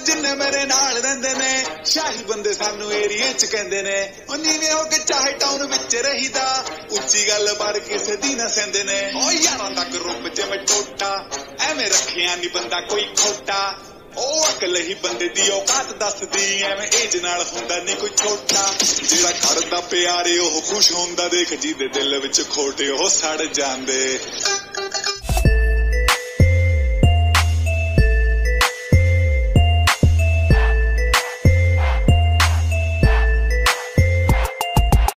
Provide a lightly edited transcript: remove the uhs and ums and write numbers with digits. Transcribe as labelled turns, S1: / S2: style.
S1: जिन्ने मेरे नाल रहिंदे ने शाही बंदे सानू एरिए च कहंदे ने ओ नीवे हो के चाहे टाउन विच रहीदा उच्ची गल बार किसे दी ना सेंदे ने ओ यारां दा ग्रुप जिवें टोटा एवें रखिया नी बंदा कोई खोटा ओ अकल ही बंदे दी औकात दसदी एवें एज नाल हुंदा नहीं कोई छोटा जेड़ा करदा प्यारे ओह खुश हुंदा देख जी दे दिल विच खोटे ओह सड़ जांदे